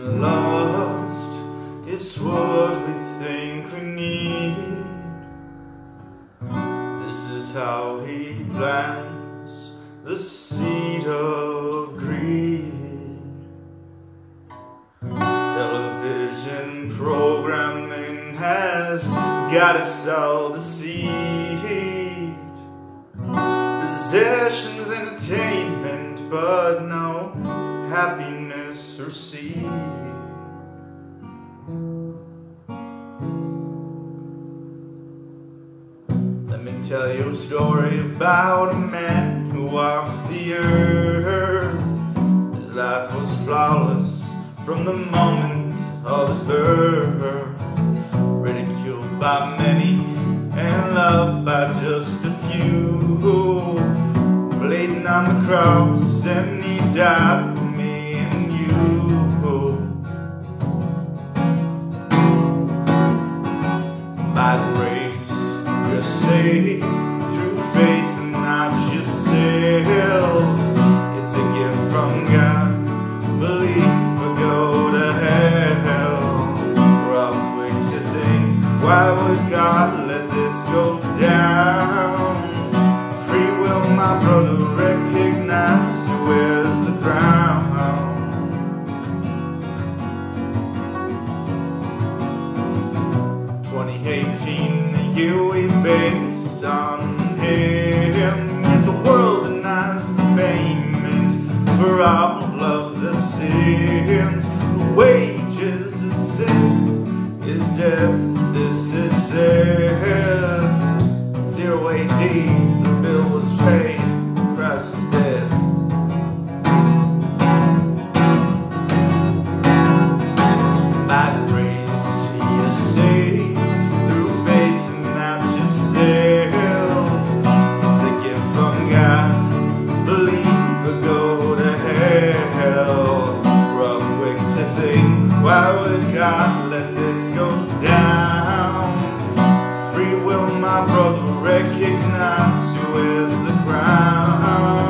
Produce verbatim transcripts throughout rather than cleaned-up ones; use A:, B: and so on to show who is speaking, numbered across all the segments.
A: getting lost is what we think we need. This is how he plants the seed of greed. Television programming has got us all deceived. Possessions, entertainment, but no happiness received. Let me tell you a story about a man who walked the earth. His life was flawless from the moment of his birth. Ridiculed by many and loved by just a few. Bleeding on the cross, and he died for me and you. By grace you're saved through faith and not yourselves. It's a gift from God. Believe or go to hell. We're all quick to think, why would God let this go down? Free will, my brother, recognize who wears the crown. twenty eighteen, a year we base on him, yet the world denies the payment for all of the sins. The wages of sin is death, this is sin. Zero A D, the bill was paid, Christ was dead. By grace you're saved through faith and not yourselves. It's a gift from God. Believe or go to hell. We're all quick to think, why would God let this go down? Free will, my brother, recognize who wears the crown.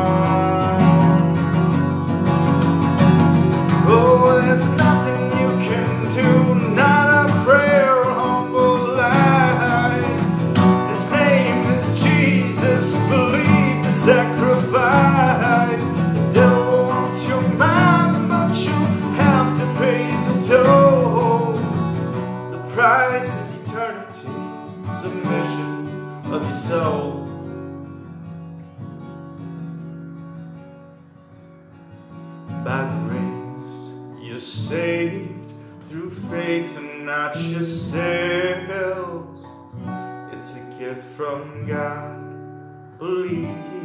A: Oh, there's nothing you can do, not a prayer or humble life. His name is Jesus, believe the sacrifice. The devil wants your mind, but you have to pay the toll. The price is eternity, submission of your soul. By grace you're saved through faith and not yourselves. It's a gift from God. Believe